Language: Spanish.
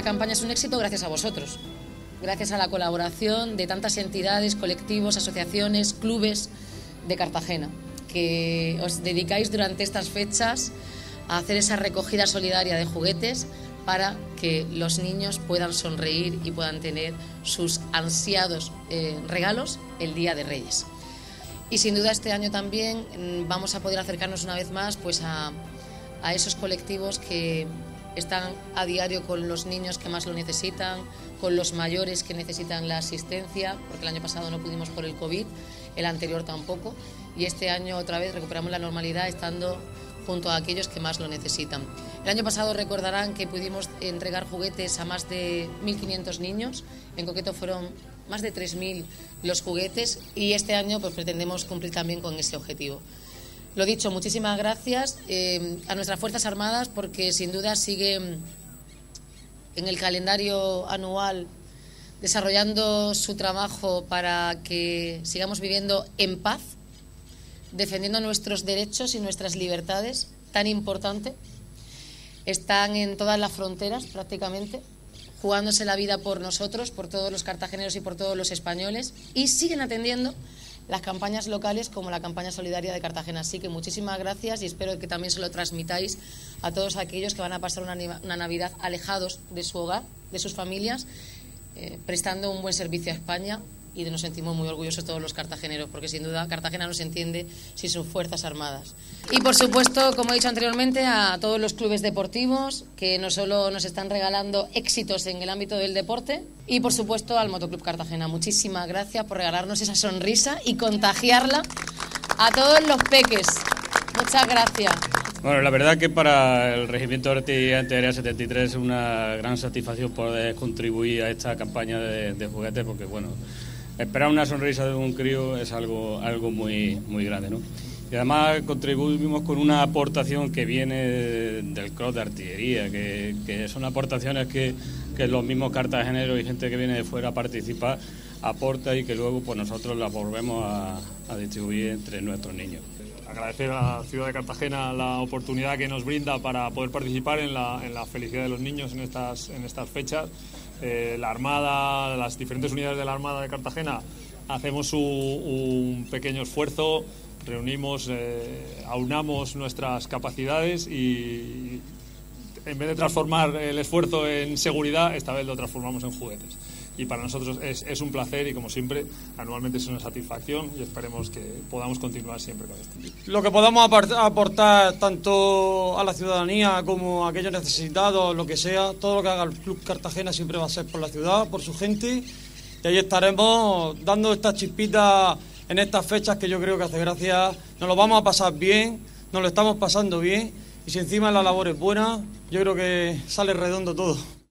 campaña es un éxito gracias a vosotros, gracias a la colaboración de tantas entidades, colectivos, asociaciones, clubes de Cartagena, que os dedicáis durante estas fechas a hacer esa recogida solidaria de juguetes para que los niños puedan sonreír y puedan tener sus ansiados regalos el Día de Reyes. Y sin duda este año también vamos a poder acercarnos una vez más pues a esos colectivos que están a diario con los niños que más lo necesitan, con los mayores que necesitan la asistencia, porque el año pasado no pudimos por el COVID, el anterior tampoco, y este año otra vez recuperamos la normalidad estando junto a aquellos que más lo necesitan. El año pasado recordarán que pudimos entregar juguetes a más de 1.500 niños, en concreto fueron más de 3.000 los juguetes, y este año pues pretendemos cumplir también con ese objetivo. Lo dicho, muchísimas gracias a nuestras Fuerzas Armadas, porque sin duda siguen en el calendario anual desarrollando su trabajo para que sigamos viviendo en paz, defendiendo nuestros derechos y nuestras libertades, tan importante. Están en todas las fronteras prácticamente, jugándose la vida por nosotros, por todos los cartageneros y por todos los españoles, y siguen atendiendo las campañas locales como la campaña solidaria de Cartagena. Así que muchísimas gracias y espero que también se lo transmitáis a todos aquellos que van a pasar una Navidad alejados de su hogar, de sus familias, prestando un buen servicio a España, y nos sentimos muy orgullosos todos los cartageneros, porque sin duda Cartagena no se entiende sin sus Fuerzas Armadas. Y por supuesto, como he dicho anteriormente, a todos los clubes deportivos que no solo nos están regalando éxitos en el ámbito del deporte, y por supuesto al Motoclub Cartagena. Muchísimas gracias por regalarnos esa sonrisa y contagiarla a todos los peques. Muchas gracias. Bueno, la verdad que para el Regimiento de Artillería Antiaérea 73 es una gran satisfacción poder contribuir a esta campaña de juguetes, porque bueno, esperar una sonrisa de un crío es algo muy grande, ¿no? Y además contribuimos con una aportación que viene del Cross de Artillería, que son aportaciones que los mismos cartageneros y gente que viene de fuera a participar aporta, y que luego pues nosotros las volvemos a distribuir entre nuestros niños. Agradecer a la ciudad de Cartagena la oportunidad que nos brinda para poder participar en la felicidad de los niños en estas fechas. La Armada, las diferentes unidades de la Armada de Cartagena hacemos un pequeño esfuerzo, reunimos, aunamos nuestras capacidades y en vez de transformar el esfuerzo en seguridad, esta vez lo transformamos en juguetes. Y para nosotros es un placer, y como siempre, anualmente es una satisfacción, y esperemos que podamos continuar siempre con esto. Lo que podamos aportar tanto a la ciudadanía como a aquellos necesitados, lo que sea, todo lo que haga el Club Cartagena siempre va a ser por la ciudad, por su gente, y ahí estaremos dando estas chispitas en estas fechas que yo creo que hace gracia. Nos lo vamos a pasar bien, nos lo estamos pasando bien, y si encima la labor es buena, yo creo que sale redondo todo.